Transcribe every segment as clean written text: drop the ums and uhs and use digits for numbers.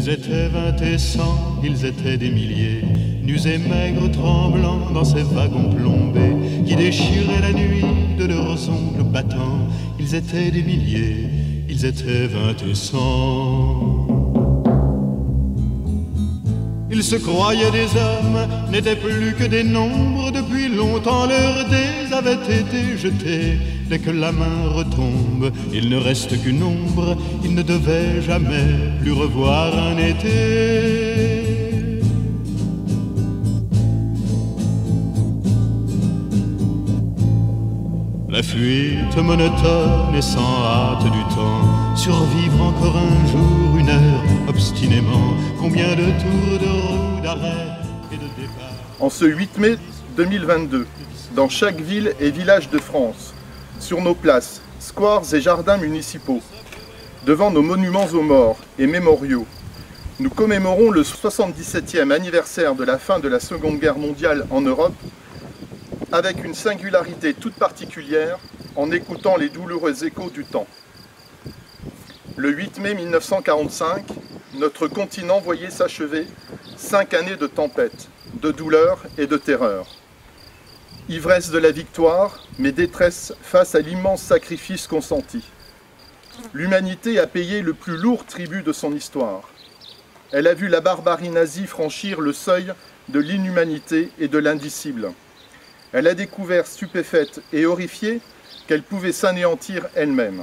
Ils étaient 20 et 100, ils étaient des milliers, nus et maigres tremblants dans ces wagons plombés qui déchiraient la nuit de leurs ongles battants. Ils étaient des milliers, ils étaient 20 et 100. Ils se croyaient des hommes, n'étaient plus que des nombres. Depuis longtemps leurs dés avaient été jetés. Dès que la main retombe, il ne reste qu'une ombre. Ils ne devaient jamais plus revoir un été. La fuite monotone et sans hâte du temps, survivre encore un jour, une heure, obstinément. Combien de tours de roue, d'arrêt et de départ. En ce 8 mai 2022, dans chaque ville et village de France, sur nos places, squares et jardins municipaux, devant nos monuments aux morts et mémoriaux, nous commémorons le 77e anniversaire de la fin de la Seconde Guerre mondiale en Europe, avec une singularité toute particulière, en écoutant les douloureux échos du temps. Le 8 mai 1945, notre continent voyait s'achever 5 années de tempête, de douleur et de terreur. Ivresse de la victoire, mais détresse face à l'immense sacrifice consenti. L'humanité a payé le plus lourd tribut de son histoire. Elle a vu la barbarie nazie franchir le seuil de l'inhumanité et de l'indicible. Elle a découvert, stupéfaite et horrifiée, qu'elle pouvait s'anéantir elle-même.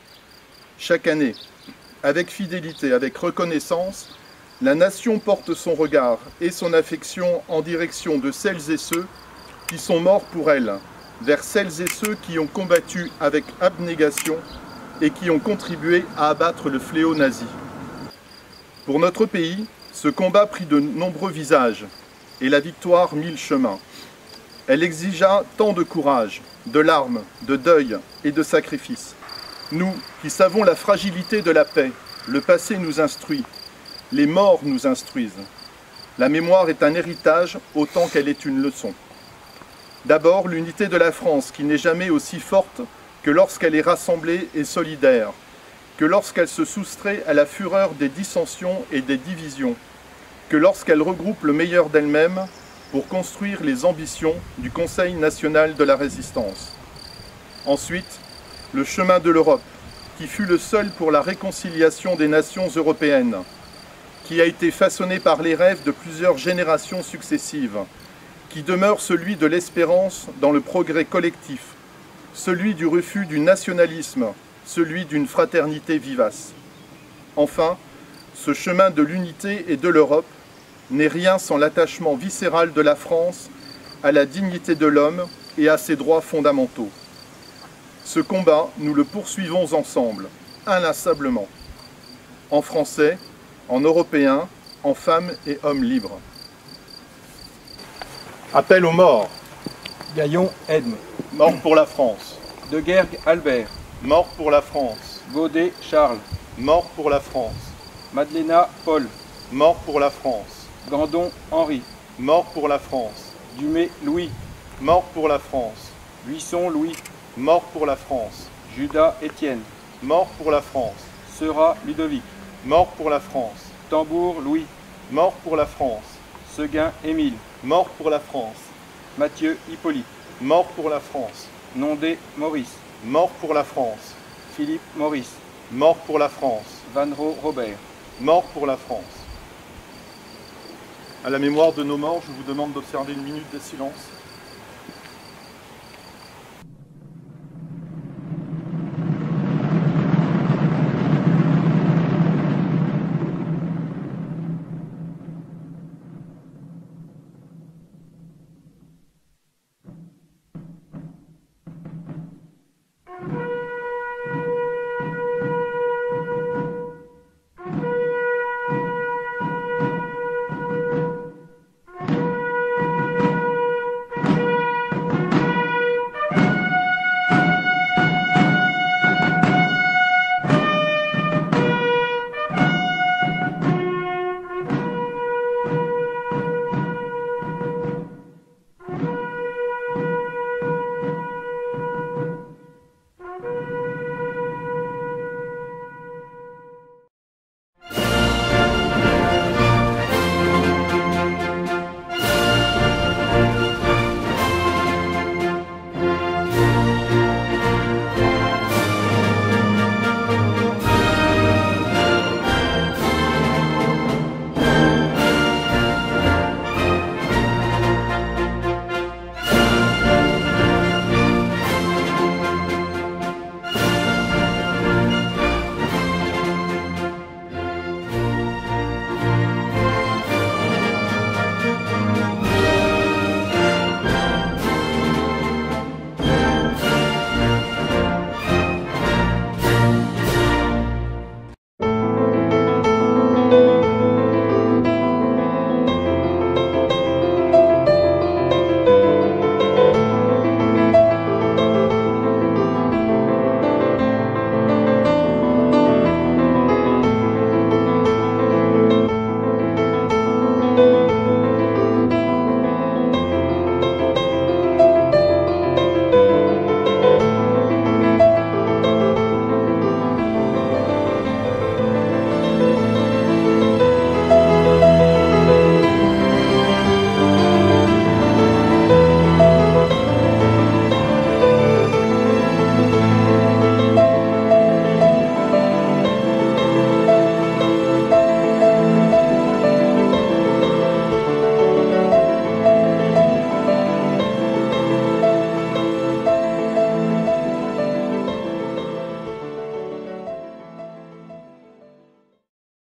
Chaque année, avec fidélité, avec reconnaissance, la nation porte son regard et son affection en direction de celles et ceux qui sont morts pour elle, vers celles et ceux qui ont combattu avec abnégation et qui ont contribué à abattre le fléau nazi. Pour notre pays, ce combat prit de nombreux visages et la victoire mille chemins. Elle exigea tant de courage, de larmes, de deuil et de sacrifices. Nous, qui savons la fragilité de la paix, le passé nous instruit, les morts nous instruisent. La mémoire est un héritage autant qu'elle est une leçon. D'abord, l'unité de la France, qui n'est jamais aussi forte que lorsqu'elle est rassemblée et solidaire, que lorsqu'elle se soustrait à la fureur des dissensions et des divisions, que lorsqu'elle regroupe le meilleur d'elle-même pour construire les ambitions du Conseil national de la résistance. Ensuite, le chemin de l'Europe, qui fut le seul pour la réconciliation des nations européennes, qui a été façonné par les rêves de plusieurs générations successives, qui demeure celui de l'espérance dans le progrès collectif, celui du refus du nationalisme, celui d'une fraternité vivace. Enfin, ce chemin de l'unité et de l'Europe n'est rien sans l'attachement viscéral de la France à la dignité de l'homme et à ses droits fondamentaux. Ce combat, nous le poursuivons ensemble, inlassablement, en français, en européen, en femmes et hommes libres. Appel aux morts. Gaillon Edme. Mort pour la France. Deguergue Albert. Mort pour la France. Godet Charles. Mort pour la France. Madeleina Paul. Mort pour la France. Gandon Henri. Mort pour la France. Dumay Louis. Mort pour la France. Buisson Louis. Mort pour la France. Judas Étienne. Mort pour la France. Seurat Ludovic. Mort pour la France. Tambour Louis. Mort pour la France. Seguin Émile. Mort pour la France. Mathieu Hippolyte. Mort pour la France. Nondé Maurice. Mort pour la France. Philippe Maurice. Mort pour la France. Vanro Robert. Mort pour la France. À la mémoire de nos morts, je vous demande d'observer une minute de silence.